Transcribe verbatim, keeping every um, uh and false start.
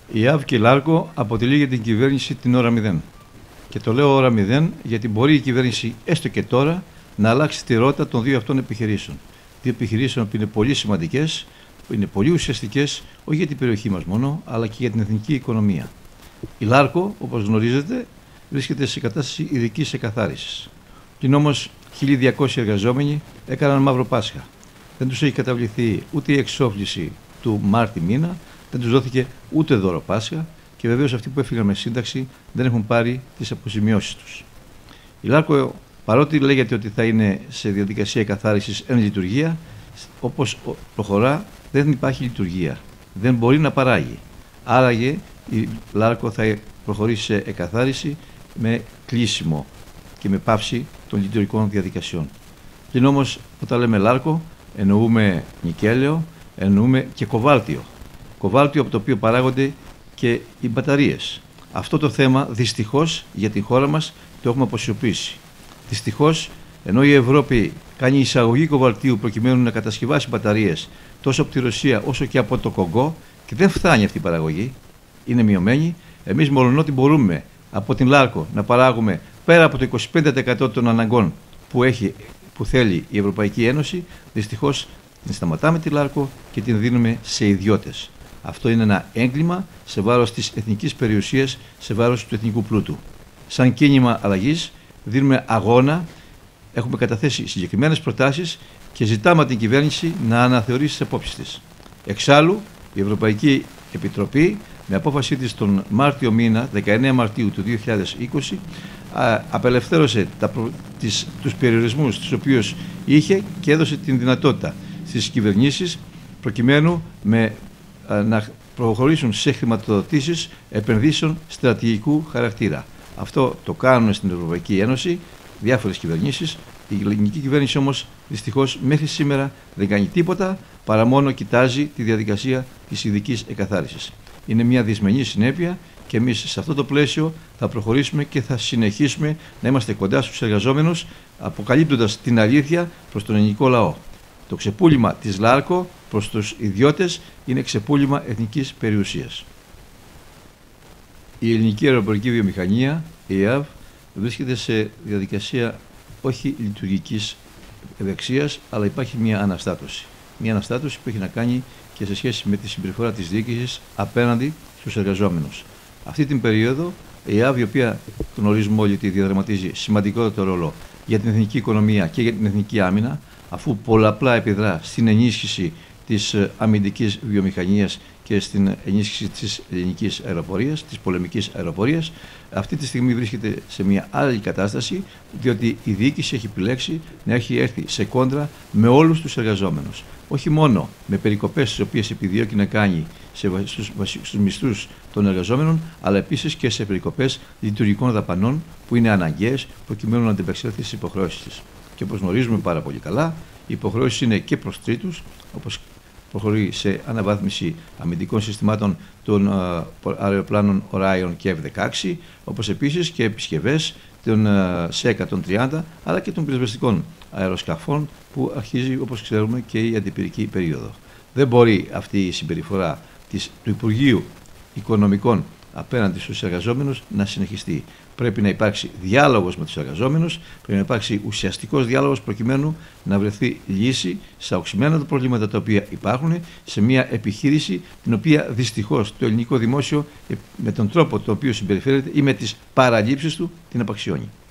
Η ΕΑΒ και η Λάρκο αποτελεί για την κυβέρνηση την ώρα μηδέν. Και το λέω ώρα μηδέν γιατί μπορεί η κυβέρνηση έστω και τώρα να αλλάξει τη ρότα των δύο αυτών επιχειρήσεων. Δύο επιχειρήσεων που είναι πολύ σημαντικές, που είναι πολύ ουσιαστικές, όχι για την περιοχή μας μόνο, αλλά και για την εθνική οικονομία. Η Λάρκο, όπως γνωρίζετε, βρίσκεται σε κατάσταση ειδικής εκαθάρισης. Πλην όμως χίλια διακόσιοι εργαζόμενοι έκαναν μαύρο Πάσχα. Δεν τους έχει καταβληθεί ούτε η εξόφληση του Μάρτη μήνα, δεν τους δόθηκε ούτε δώρο Πάσχα και βεβαίως αυτοί που έφυγαν με σύνταξη δεν έχουν πάρει τις αποζημιώσεις τους. Η Λάρκο, παρότι λέγεται ότι θα είναι σε διαδικασία εκαθάρισης εν λειτουργία, όπως προχωρά δεν υπάρχει λειτουργία. Δεν μπορεί να παράγει. Άραγε η Λάρκο θα προχωρήσει σε εκαθάριση με κλείσιμο και με πάυση των λειτουργικών διαδικασιών. Πλην όμως όταν λέμε Λάρκο εννοούμε νικέλαιο, εννοούμε και κοβάλτιο. Κοβάλτιο από το οποίο παράγονται και οι μπαταρίες. Αυτό το θέμα δυστυχώς για την χώρα μας το έχουμε αποσιωπήσει. Δυστυχώς, ενώ η Ευρώπη κάνει εισαγωγή κοβαλτίου προκειμένου να κατασκευάσει μπαταρίες τόσο από τη Ρωσία όσο και από το Κογκό και δεν φτάνει αυτή η παραγωγή, είναι μειωμένη, εμείς μολονότι μπορούμε από την Λάρκο να παράγουμε πέρα από το είκοσι πέντε τοις εκατό των αναγκών που, έχει, που θέλει η Ευρωπαϊκή Ένωση, δυστυχώς την σταματάμε τη Λάρκο και την δίνουμε σε ιδιώτες. Αυτό είναι ένα έγκλημα σε βάρος της εθνικής περιουσίας, σε βάρος του εθνικού πλούτου. Σαν κίνημα αλλαγής δίνουμε αγώνα, έχουμε καταθέσει συγκεκριμένες προτάσεις και ζητάμε από την κυβέρνηση να αναθεωρήσει τις απόψεις της. Εξάλλου, η Ευρωπαϊκή Επιτροπή με απόφασή της τον Μάρτιο μήνα, δεκαεννέα Μαρτίου του δύο χιλιάδες είκοσι, α, απελευθέρωσε τα, τις, τους περιορισμούς τους οποίους είχε και έδωσε την δυνατότητα στις κυβερνήσεις προκειμένου με, α, να προχωρήσουν σε χρηματοδοτήσεις επενδύσεων στρατηγικού χαρακτήρα. Αυτό το κάνουν στην Ευρωπαϊκή Ένωση διάφορες κυβερνήσεις. Η ελληνική κυβέρνηση όμως δυστυχώς μέχρι σήμερα δεν κάνει τίποτα παρά μόνο κοιτάζει τη διαδικασία της ειδικής εκαθάρισης. Είναι μια δυσμενή συνέπεια και εμείς σε αυτό το πλαίσιο θα προχωρήσουμε και θα συνεχίσουμε να είμαστε κοντά στους εργαζόμενους αποκαλύπτοντας την αλήθεια προς τον ελληνικό λαό. Το ξεπούλημα της Λάρκο προς τους ιδιώτες είναι ξεπούλημα εθνικής περιουσίας. Η ελληνική αεροπορική βιομηχανία, η ΕΑΒ, βρίσκεται σε διαδικασία όχι λειτουργικής ευεξίας, αλλά υπάρχει μια αναστάτωση. Μια αναστάτωση που έχει να κάνει και σε σχέση με τη συμπεριφορά της διοίκησης απέναντι στους εργαζόμενους. Αυτή την περίοδο η ΕΑΒ, η οποία γνωρίζουμε όλοι ότι διαδραματίζει σημαντικότερο ρόλο για την εθνική οικονομία και για την εθνική άμυνα, αφού πολλαπλά επιδρά στην ενίσχυση της αμυντικής βιομηχανίας και στην ενίσχυση της ελληνικής αεροπορίας, της πολεμικής αεροπορίας, αυτή τη στιγμή βρίσκεται σε μια άλλη κατάσταση, διότι η διοίκηση έχει επιλέξει να έχει έρθει σε κόντρα με όλους τους εργαζόμενους. Όχι μόνο με περικοπές τις οποίες επιδιώκει να κάνει σε, στους, στους μισθούς των εργαζόμενων, αλλά επίσης και σε περικοπές λειτουργικών δαπανών που είναι αναγκαίες προκειμένου να αντιπεξέλθει στις υποχρεώσεις της. Και όπως γνωρίζουμε πάρα πολύ καλά, οι υποχρεώσεις είναι και προς τρίτους, όπως προχωρεί σε αναβάθμιση αμυντικών συστημάτων των uh, αεροπλάνων Orion και εφ δεκαέξι, όπως επίσης και επισκευές των uh, σι εκατόν τριάντα, αλλά και των πυροσβεστικών αεροσκαφών που αρχίζει, όπως ξέρουμε, και η αντιπυρική περίοδο. Δεν μπορεί αυτή η συμπεριφορά της, του Υπουργείου Οικονομικών απέναντι στους εργαζόμενους να συνεχιστεί. Πρέπει να υπάρξει διάλογος με τους εργαζόμενους, πρέπει να υπάρξει ουσιαστικός διάλογος προκειμένου να βρεθεί λύση στα οξυμένα τα προβλήματα τα οποία υπάρχουν σε μια επιχείρηση την οποία δυστυχώς το ελληνικό δημόσιο με τον τρόπο το οποίο συμπεριφέρεται ή με τις παραλήψεις του την απαξιώνει.